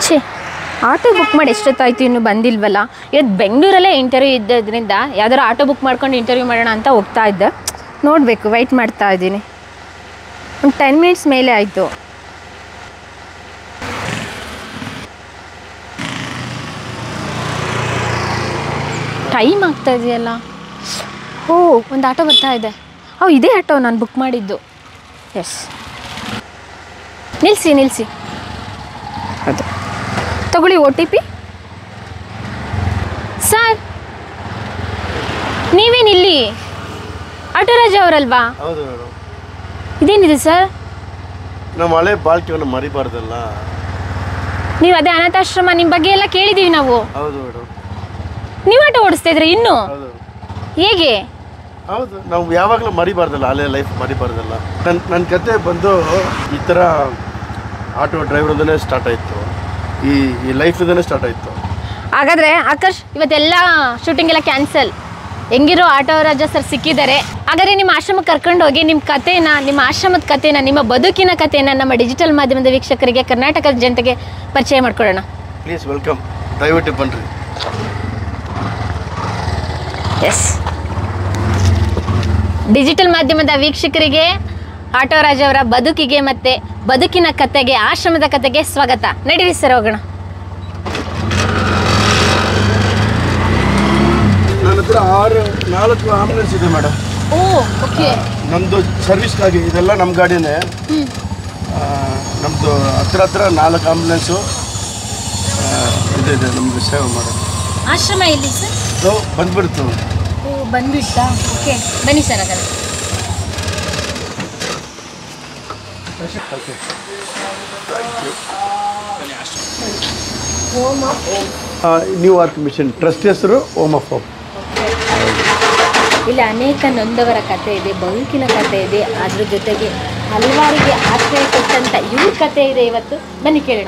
ಛೇ, auto book ಮಾಡಿ ಎಷ್ಟೊತ್ತಾಯ್ತು ಇನ್ನೂ ಬಂದಿಲ್ವಲ್ಲ. ಇವತ್ತು ಬೆಂಗಳೂರಲ್ಲೇ ಇಂಟರ್ವ್ಯೂ ಇದ್ದದ್ರಿಂದ ಯಾವ್ದಾರು ಆಟೋ ಬುಕ್ ಮಾಡ್ಕೊಂಡು ಇಂಟರ್ವ್ಯೂ ಮಾಡೋಣ ಅಂತ ಹೋಗ್ತಾ ಇದ್ದೆ. ನೋಡಬೇಕು, ವೆಯ್ಟ್ ಮಾಡ್ತಾ ಇದ್ದೀನಿ. ಒಂದು 10 ಮಿನಿಟ್ಸ್ ಮೇಲೆ ಆಯಿತು. ಟೈಮ್ ಆಗ್ತಾ ಇದೆಯಲ್ಲ. ಓ, ಒಂದು ಆಟೋ ಬರ್ತಾ ಇದೆ. ಇದೇ ಆಟೋ ನಾನು ಬುಕ್ ಮಾಡಿದ್ದು. ಎಸ್, ನಿಲ್ಲಿಸಿ. ಅದು ತಗೊಳ್ಳಿ OTP. ಸರ್, ನೀವೇನಿಲ್ಲಿ? ಆಟೋ ರಾಜ ಅವರಲ್ವಾ? ಹೌದು ಮೇಡಮ್. ಇದೇನಿದೆ ಸರ್? ನಮ್ಮ ಹಳೆ ಬಾಲ್ಟಿಯನ್ನು ಮರಿಬಾರ್ದಲ್ಲ. ನೀವು ಅದೇ ಅನಾಥಾಶ್ರಮ ನಿಮ್ಮ ಬಗ್ಗೆ ಎಲ್ಲ ಕೇಳಿದ್ದೀವಿ ನಾವು. ಹೌದು ಮೇಡಮ್. ನೀವು ಆಟೋ ಓಡಿಸ್ತಾ ಇದ್ರಿ ಇನ್ನು? ಹೇಗೆ? ಹೌದು, ನಾವು ಯಾವಾಗಲೂ ಮರಿಬಾರ್ದಲ್ಲ, ಹಳೆ ಲೈಫ್ ಮರಿಬಾರ್ದಲ್ಲ. ನನ್ನ ಕತೆ ಬಂದು ಈ ಥರ ಆಟೋ ಡ್ರೈವರ್ದಲ್ಲೇ ಸ್ಟಾರ್ಟ್ ಆಯಿತು. ಈ ಲೈಫಿಂದನೇ ಸ್ಟಾರ್ಟ್ ಆಯಿತು. ಹಾಗಾದರೆ ಆಕರ್ಷ್, ಇವತ್ತೆಲ್ಲ ಶೂಟಿಂಗ್ ಎಲ್ಲ ಕ್ಯಾನ್ಸಲ್. ಹೆಂಗಿರೋ ಆಟೋ ರಾಜ ಸರ್ ಸಿಕ್ಕಿದ್ದಾರೆ. ಹಾಗಾದರೆ ನಿಮ್ಮ ಆಶ್ರಮಕ್ಕೆ ಕರ್ಕೊಂಡು ಹೋಗಿ ನಿಮ್ಮ ಕಥೆನ, ನಿಮ್ಮ ಆಶ್ರಮದ ಕಥೆನ, ನಿಮ್ಮ ಬದುಕಿನ ಕಥೆನ ನಮ್ಮ ಡಿಜಿಟಲ್ ಮಾಧ್ಯಮದ ವೀಕ್ಷಕರಿಗೆ, ಕರ್ನಾಟಕದ ಜನತೆಗೆ ಪರಿಚಯ ಮಾಡ್ಕೊಳ್ಳೋಣ. ಪ್ಲೀಸ್ ವೆಲ್ಕಮ್, ದಯವಿಟ್ಟು ಬನ್ನಿರಿ. ಎಸ್, ಡಿಜಿಟಲ್ ಮಾಧ್ಯಮದ ವೀಕ್ಷಕರಿಗೆ ಆಟೋ ರಾಜ ಅವರ ಬದುಕಿಗೆ ಮತ್ತು ಬದುಕಿನ ಕಥೆಗೆ, ಆಶ್ರಮದ ಕಥೆಗೆ ಸ್ವಾಗತ. ನಡೀರಿ ಸರ್, ಹೋಗೋಣ. ನನ್ನ ಹತ್ರ 4 ಆಂಬುಲೆನ್ಸ್ ಇದೆ ಮೇಡಮ್. ಓ, ಓಕೆ. ನಮ್ಮದು ಸರ್ವಿಸ್ಗಾಗಿ ಇದೆಲ್ಲ ನಮ್ಮ ಗಾಡಿನೇ. ನಮ್ಮದು ಹತ್ರ 4 ಆಂಬುಲೆನ್ಸು ಇದೆ ನಮಗೆ ಸೇವೆ ಮಾಡೋದು. ಆಶ್ರಮ ಎಲ್ಲಿ ಸರ್? ಬಂದ್ಬಿಡ್ತು. ಓ, ಬಂದ್ಬಿಡ್ತಾ? ಓಕೆ, ಬನ್ನಿ ಸರ್. ಹಾಗಾದ್ರೆ ನ್ಯೂ ಆರ್ಕ್ ಮಿಷನ್ ಟ್ರಸ್ಟ್ ಹೆಸರು ಹೋಮ್ ಆಫ್ ಹೋಪ್. ಇಲ್ಲಿ ಅನೇಕ ನೊಂದವರ ಕಥೆ ಇದೆ, ಬದುಕಿನ ಕಥೆ ಇದೆ. ಅದ್ರ ಜೊತೆಗೆ ಹಲವಾರಿಗೆ ಆಶ್ರಯ ಕೊಟ್ಟಂತ ಇವ್ರ ಕಥೆ ಇದೆ. ಇವತ್ತು ಬನ್ನಿ ಕೇಳೋಣ.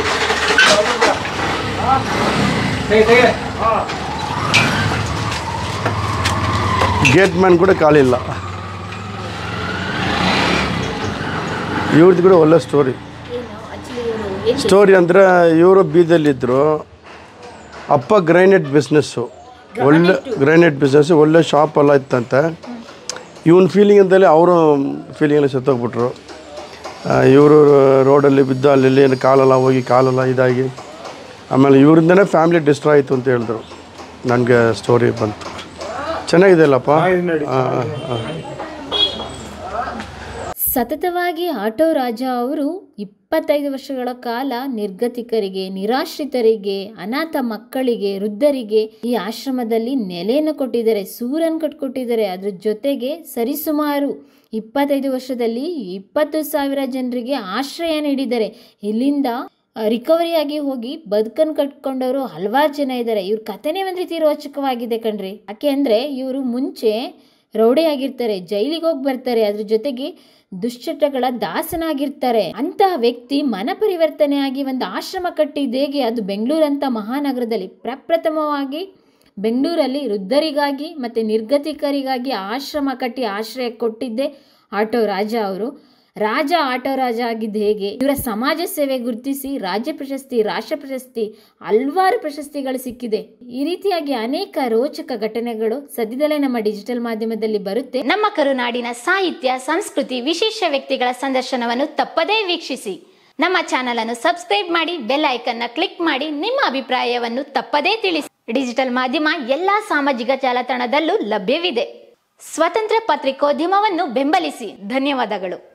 ಗೇಟ್ ಮ್ಯಾನ್ ಕೂಡ ಕಾಲಿಲ್ಲ. ಇವ್ರದ್ದು ಕೂಡ ಒಳ್ಳೆ ಸ್ಟೋರಿ ಅಂದರೆ ಇವರು ಬೀದಲ್ಲಿದ್ದರು. ಅಪ್ಪ ಗ್ರೈನೇಟ್ ಬಿಸ್ನೆಸ್ಸು, ಒಳ್ಳೆ ಶಾಪ್ ಎಲ್ಲ ಇತ್ತಂತೆ. ಇವನ ಫೀಲಿಂಗಂತಲೇ ಅವರು ಫೀಲಿಂಗಲ್ಲಿ ಸತ್ತೋಗ್ಬಿಟ್ರು. ಇವರು ರೋಡಲ್ಲಿ ಬಿದ್ದ ಅಲ್ಲಿ ಕಾಲೆಲ್ಲ ಇದಾಗಿ ಆಮೇಲೆ ಇವರಿಂದನೇ ಫ್ಯಾಮಿಲಿ ಡಿಸ್ಟ್ರಾಯ್ ಆಯಿತು ಅಂತ ಹೇಳಿದ್ರು. ನನಗೆ ಸ್ಟೋರಿ ಬಂತು. ಚೆನ್ನಾಗಿದೆ ಅಲ್ಲಪ್ಪ. ಸತತವಾಗಿ ಆಟೋ ರಾಜ ಅವರು 25 ವರ್ಷಗಳ ಕಾಲ ನಿರ್ಗತಿಕರಿಗೆ, ನಿರಾಶ್ರಿತರಿಗೆ, ಅನಾಥ ಮಕ್ಕಳಿಗೆ, ವೃದ್ಧರಿಗೆ ಈ ಆಶ್ರಮದಲ್ಲಿ ನೆಲೆಯನ್ನು ಕೊಟ್ಟಿದ್ದಾರೆ, ಸೂರನ್ನು ಕಟ್ಕೊಟ್ಟಿದ್ದಾರೆ. ಅದ್ರ ಜೊತೆಗೆ ಸರಿಸುಮಾರು 25 ವರ್ಷದಲ್ಲಿ 20,000 ಜನರಿಗೆ ಆಶ್ರಯ ನೀಡಿದ್ದಾರೆ. ಇಲ್ಲಿಂದ ರಿಕವರಿಯಾಗಿ ಹೋಗಿ ಬದುಕನ್ನು ಕಟ್ಕೊಂಡವರು ಹಲವಾರು ಜನ ಇದ್ದಾರೆ. ಇವ್ರ ಕಥೆನೇ ಒಂದು ರೀತಿ ರೋಚಕವಾಗಿದೆ ಕಣ್ರಿ. ಯಾಕೆ ಅಂದರೆ ಇವರು ಮುಂಚೆ ರೌಡಿಯಾಗಿರ್ತಾರೆ, ಜೈಲಿಗೆ ಹೋಗಿ ಬರ್ತಾರೆ, ಅದ್ರ ಜೊತೆಗೆ ದುಶ್ಚಟಗಳ ದಾಸನಾಗಿರ್ತಾರೆ. ಅಂತಹ ವ್ಯಕ್ತಿ ಮನ ಪರಿವರ್ತನೆಯಾಗಿ ಒಂದು ಆಶ್ರಮ ಕಟ್ಟಿದ್ದು ಹೇಗೆ? ಅದು ಬೆಂಗಳೂರಂಥ ಮಹಾನಗರದಲ್ಲಿ ಪ್ರಪ್ರಥಮವಾಗಿ ಬೆಂಗಳೂರಲ್ಲಿ ವೃದ್ಧರಿಗಾಗಿ ಮತ್ತು ನಿರ್ಗತಿಕರಿಗಾಗಿ ಆಶ್ರಮ ಕಟ್ಟಿ ಆಶ್ರಯ ಕೊಟ್ಟಿದ್ದೇ ಆಟೋ ರಾಜ ಅವರು. ಆಟೋ ರಾಜ ಆಗಿದ್ದು ಹೇಗೆ? ಇವರ ಸಮಾಜ ಸೇವೆ ಗುರುತಿಸಿ ರಾಜ್ಯ ಪ್ರಶಸ್ತಿ, ರಾಷ್ಟ್ರ ಪ್ರಶಸ್ತಿ, ಹಲವಾರು ಪ್ರಶಸ್ತಿಗಳು ಸಿಕ್ಕಿದೆ. ಈ ರೀತಿಯಾಗಿ ಅನೇಕ ರೋಚಕ ಘಟನೆಗಳು ಸದ್ಯದಲ್ಲೇ ನಮ್ಮ ಡಿಜಿಟಲ್ ಮಾಧ್ಯಮದಲ್ಲಿ ಬರುತ್ತೆ. ನಮ್ಮ ಕರುನಾಡಿನ ಸಾಹಿತ್ಯ, ಸಂಸ್ಕೃತಿ, ವಿಶೇಷ ವ್ಯಕ್ತಿಗಳ ಸಂದರ್ಶನವನ್ನು ತಪ್ಪದೇ ವೀಕ್ಷಿಸಿ. ನಮ್ಮ ಚಾನಲ್ ಅನ್ನು ಸಬ್ಸ್ಕ್ರೈಬ್ ಮಾಡಿ, ಬೆಲ್ ಐಕನ್ ಕ್ಲಿಕ್ ಮಾಡಿ, ನಿಮ್ಮ ಅಭಿಪ್ರಾಯವನ್ನು ತಪ್ಪದೇ ತಿಳಿಸಿ. ಡಿಜಿಟಲ್ ಮಾಧ್ಯಮ ಎಲ್ಲಾ ಸಾಮಾಜಿಕ ಜಾಲತಾಣದಲ್ಲೂ ಲಭ್ಯವಿದೆ. ಸ್ವತಂತ್ರ ಪತ್ರಿಕೋದ್ಯಮವನ್ನು ಬೆಂಬಲಿಸಿ. ಧನ್ಯವಾದಗಳು.